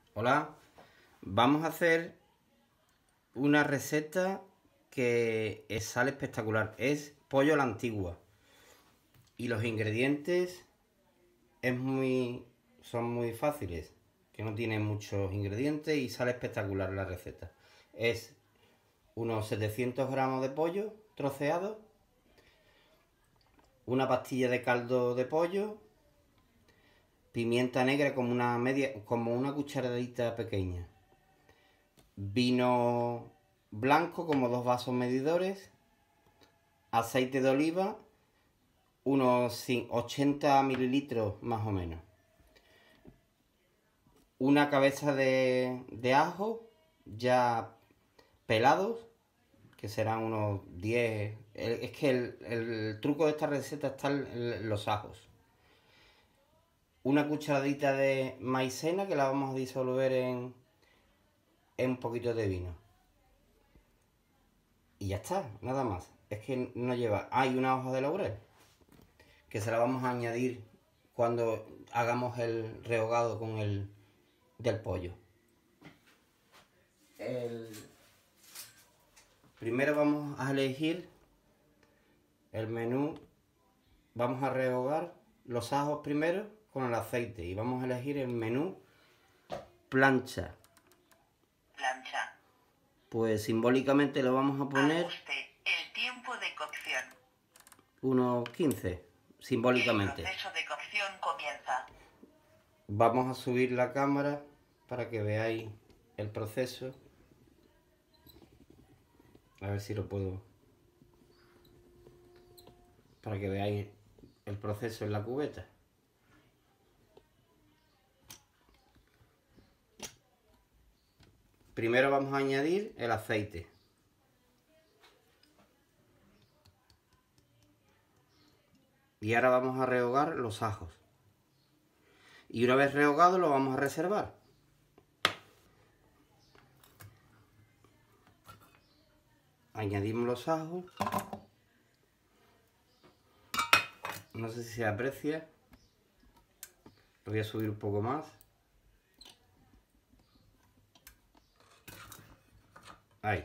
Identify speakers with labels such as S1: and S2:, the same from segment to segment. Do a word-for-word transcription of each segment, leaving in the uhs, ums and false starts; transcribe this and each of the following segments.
S1: Hola, vamos a hacer una receta que sale espectacular. Es pollo a la antigua. Y los ingredientes es muy, son muy fáciles, que no tienen muchos ingredientes y sale espectacular la receta. Es unos setecientos gramos de pollo troceado, una pastilla de caldo de pollo, pimienta negra como una media, como una cucharadita pequeña, vino blanco como dos vasos medidores, aceite de oliva, unos ochenta mililitros más o menos, una cabeza de, de ajo ya pelados, que serán unos diez. Es que el, el truco de esta receta está en los ajos. Una cucharadita de maicena que la vamos a disolver en, en un poquito de vino. Y ya está, nada más. Es que no lleva... Hay una hoja de laurel, que se la vamos a añadir cuando hagamos el rehogado con el del pollo. El... Primero vamos a elegir el menú. Vamos a rehogar los ajos primero con el aceite y vamos a elegir el menú plancha.
S2: Plancha.
S1: Pues simbólicamente lo vamos a poner
S2: Ajuste el tiempo de cocción.
S1: unos quince, simbólicamente.
S2: El proceso de cocción comienza.
S1: Vamos a subir la cámara para que veáis el proceso. A ver si lo puedo... Para que veáis el proceso en la cubeta. Primero vamos a añadir el aceite. Y ahora vamos a rehogar los ajos. Y una vez rehogado lo vamos a reservar. Añadimos los ajos. No sé si se aprecia. Lo voy a subir un poco más. Ahí.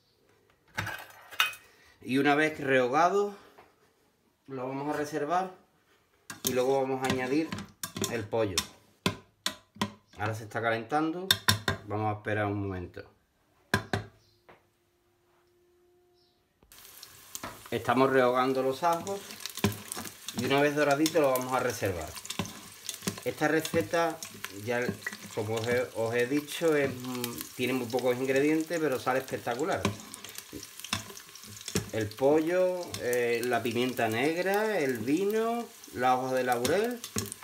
S1: Y una vez rehogado, lo vamos a reservar y luego vamos a añadir el pollo. Ahora se está calentando. Vamos a esperar un momento. Estamos rehogando los ajos y una vez doradito lo vamos a reservar. Esta receta, ya como os he, os he dicho, es, tiene muy pocos ingredientes, pero sale espectacular. El pollo, eh, la pimienta negra, el vino, la hoja de laurel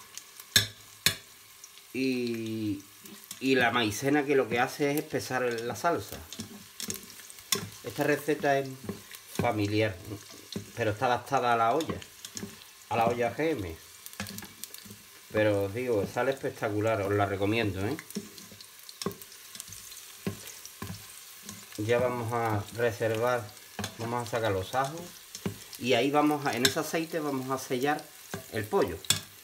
S1: y, y la maicena, que lo que hace es espesar la salsa. Esta receta es familiar, pero está adaptada a la olla, a la olla G M. Pero os digo, sale espectacular, os la recomiendo, ¿eh? Ya vamos a reservar, vamos a sacar los ajos y ahí vamos a, en ese aceite vamos a sellar el pollo.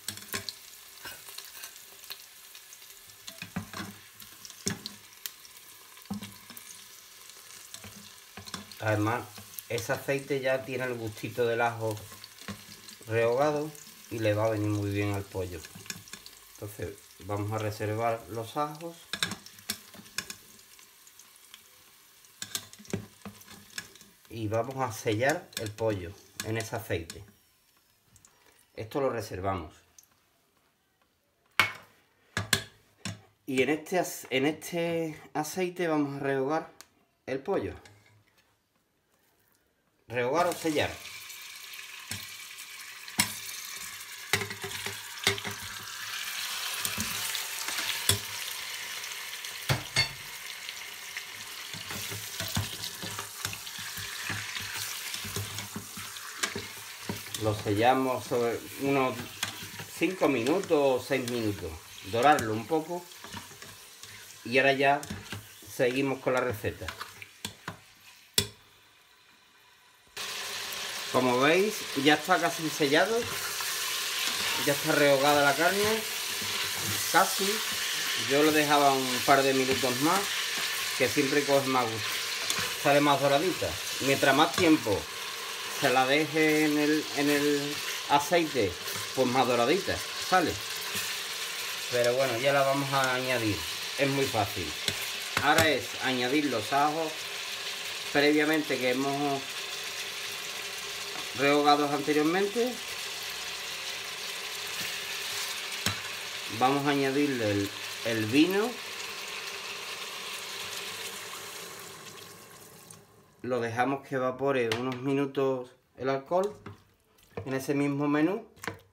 S1: Además, ese aceite ya tiene el gustito del ajo rehogado y le va a venir muy bien al pollo. Entonces vamos a reservar los ajos y vamos a sellar el pollo en ese aceite. Esto lo reservamos. Y en este, en este aceite vamos a rehogar el pollo. Rehogar o sellar. Lo sellamos sobre unos cinco minutos o seis minutos. Dorarlo un poco. Y ahora ya seguimos con la receta. Como veis, ya está casi sellado. Ya está rehogada la carne. Casi. Yo lo dejaba un par de minutos más, que siempre coge más gusto, sale más doradita. Mientras más tiempo se la deje en el, en el aceite, pues más doradita sale. Pero bueno, ya la vamos a añadir, es muy fácil. Ahora es añadir los ajos previamente que hemos rehogados anteriormente. Vamos a añadirle el, el vino. Lo dejamos que evapore unos minutos el alcohol en ese mismo menú.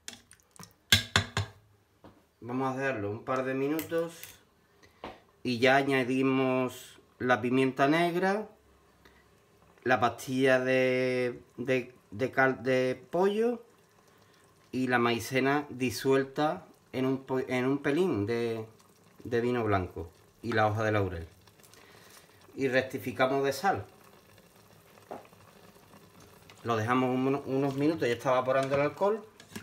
S1: Vamos a darlo un par de minutos y ya añadimos la pimienta negra, la pastilla de, de, de, cal, de pollo y la maicena disuelta en un, en un pelín de, de vino blanco y la hoja de laurel. Y rectificamos de sal. Lo dejamos un, unos minutos, ya está evaporando el alcohol.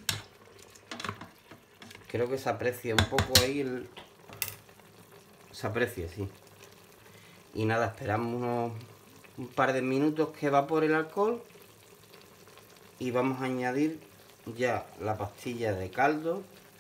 S1: Creo que se aprecia un poco ahí el... Se aprecia, sí. Y nada, esperamos unos un par de minutos que evapore el alcohol. Y vamos a añadir ya la pastilla de caldo.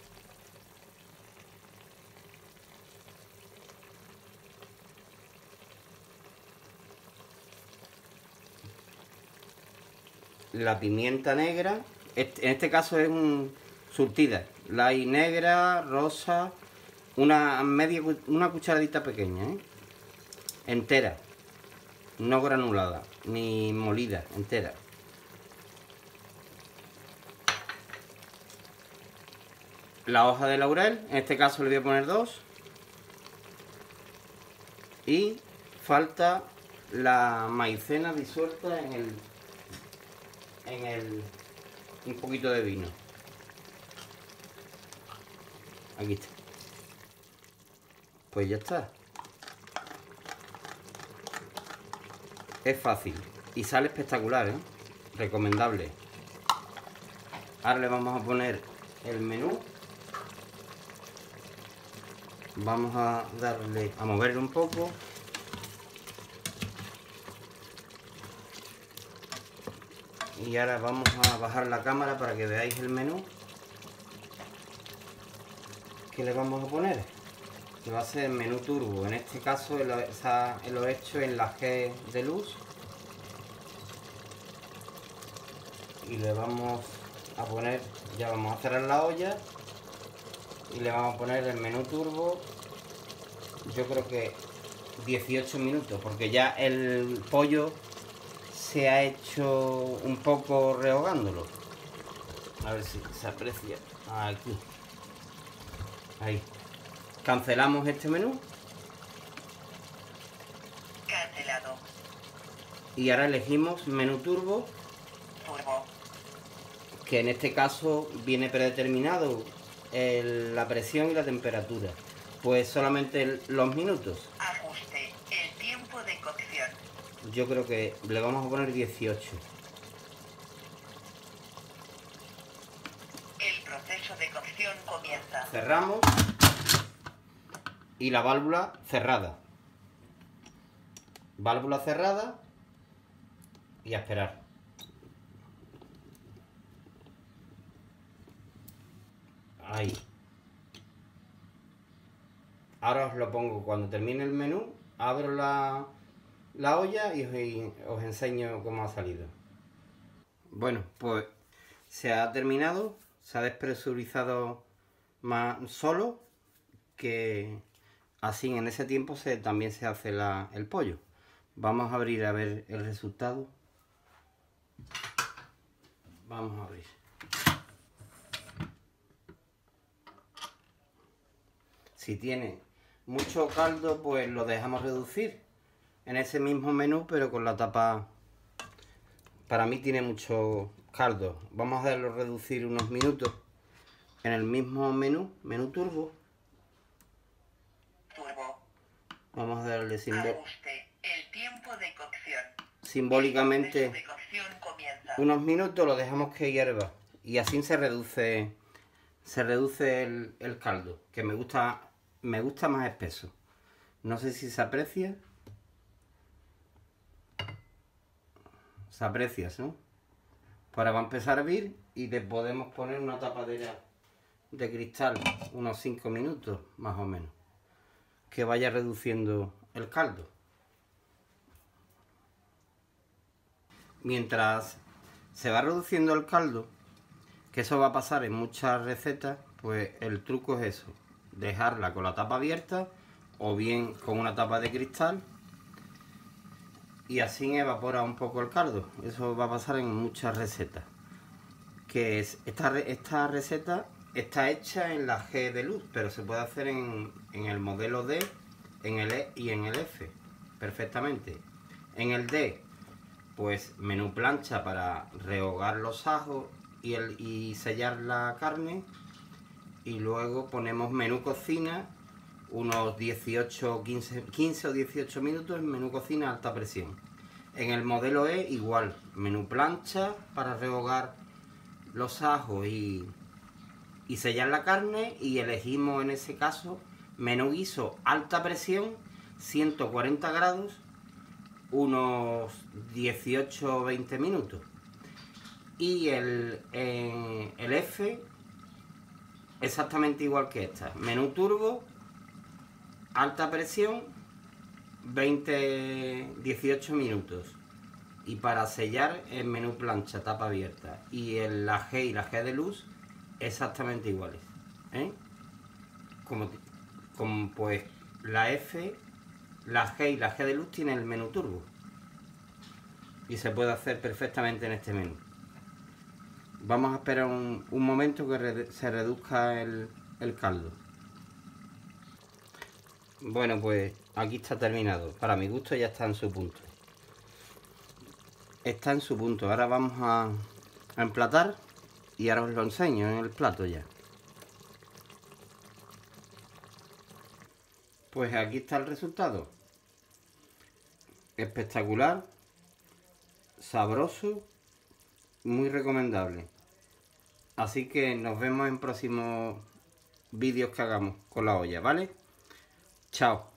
S1: La pimienta negra, en este caso es un surtida, la hay negra, rosa, una media, una cucharadita pequeña, ¿eh? Entera, no granulada, ni molida, entera. La hoja de laurel, en este caso le voy a poner dos. Y falta la maicena disuelta en el en el un poquito de vino. Aquí está. Pues ya está. Es fácil y sale espectacular, ¿eh? Recomendable. Ahora le vamos a poner el menú. Vamos a darle a moverlo un poco. Y ahora vamos a bajar la cámara para que veáis el menú que le vamos a poner, que va a ser el menú turbo. En este caso lo, lo he hecho en la G de luz y le vamos a poner, ya vamos a cerrar la olla y le vamos a poner el menú turbo. Yo creo que dieciocho minutos, porque ya el pollo se ha hecho un poco rehogándolo. A ver si se aprecia. Aquí. Ahí. Cancelamos este menú.
S2: Cancelado.
S1: Y ahora elegimos menú turbo.
S2: Turbo.
S1: Que en este caso viene predeterminado el, la presión y la temperatura. Pues solamente el, los minutos.
S2: Ajuste. El tiempo de cocción.
S1: Yo creo que le vamos a poner dieciocho.
S2: El proceso de cocción comienza.
S1: Cerramos. Y la válvula cerrada. Válvula cerrada. Y a esperar. Ahí. Ahora os lo pongo cuando termine el menú. Abro la... la olla y os, os enseño cómo ha salido. Bueno, pues se ha terminado, se ha despresurizado más solo, que así en ese tiempo se, también se hace la, el pollo. Vamos a abrir a ver el resultado. Vamos a abrir. Si tiene mucho caldo, pues lo dejamos reducir en ese mismo menú, pero con la tapa. Para mí tiene mucho caldo. Vamos a darlo reducir unos minutos en el mismo menú, menú turbo.
S2: Turbo.
S1: Vamos a darle simbol
S2: Ajuste. El tiempo de cocción.
S1: simbólicamente
S2: El proceso de cocción comienza.
S1: unos minutos, lo dejamos que hierva y así se reduce se reduce el, el caldo, que me gusta me gusta más espeso. No sé si se aprecia. Se aprecia, ¿no? Ahora va a empezar a hervir y le podemos poner una tapadera de cristal, unos cinco minutos más o menos, que vaya reduciendo el caldo. Mientras se va reduciendo el caldo, que eso va a pasar en muchas recetas, pues el truco es eso, dejarla con la tapa abierta o bien con una tapa de cristal, y así evapora un poco el caldo. Eso va a pasar en muchas recetas. Que es, esta, esta receta está hecha en la G de luz, pero se puede hacer en, en el modelo D, en el E y en el F perfectamente. En el D, pues menú plancha para rehogar los ajos y, el, y sellar la carne, y luego ponemos menú cocina, unos dieciocho, quince, quince o dieciocho minutos en menú cocina alta presión. En el modelo E igual, menú plancha para rehogar los ajos y, y sellar la carne, y elegimos en ese caso menú guiso alta presión, ciento cuarenta grados, unos dieciocho o veinte minutos. Y el, eh, el F exactamente igual que esta, menú turbo alta presión, veinte dieciocho minutos. Y para sellar el menú plancha tapa abierta, y el, la G y la G de luz exactamente iguales, ¿eh? como, como pues la F, la G y la G de luz tienen el menú turbo y se puede hacer perfectamente en este menú. Vamos a esperar un, un momento que re, se reduzca el, el caldo. Bueno, pues aquí está terminado. Para mi gusto ya está en su punto. Está en su punto. Ahora vamos a, a emplatar y ahora os lo enseño en el plato ya. Pues aquí está el resultado. Espectacular, sabroso, muy recomendable. Así que nos vemos en próximos vídeos que hagamos con la olla, ¿vale? Chao.